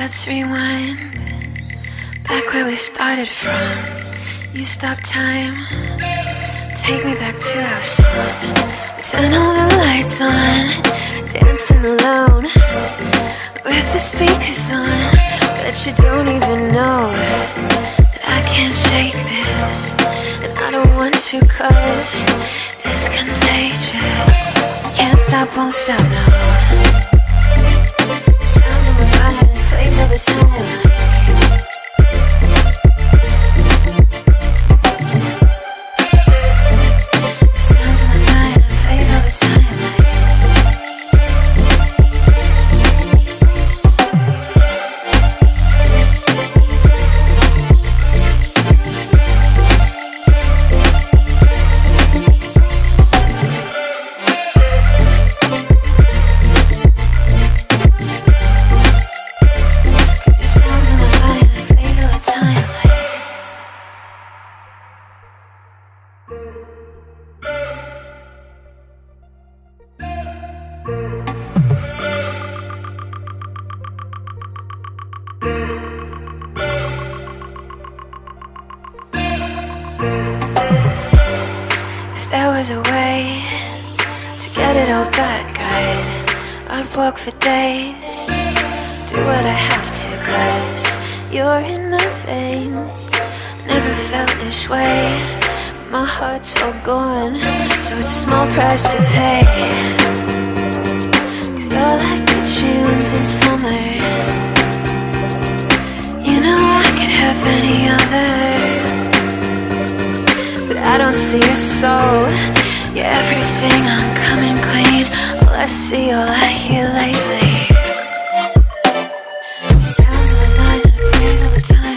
Let's rewind, back where we started from. You stop time, take me back to our song. Turn all the lights on, dancing alone with the speakers on. But you don't even know that I can't shake this, and I don't want to, cause it's contagious. Can't stop, won't stop, no. Sounds in my mind, plays all the time. There was a way to get it all back, I'd walk for days, do what I have to, cause you're in my veins. Never felt this way, my heart's all gone, so it's a small price to pay. Cause you're like the tunes in summer, you know I could have any other, but I don't see a soul. You're everything, I'm coming clean. All I see, all I hear lately. Sounds of my mind, it plays all the time.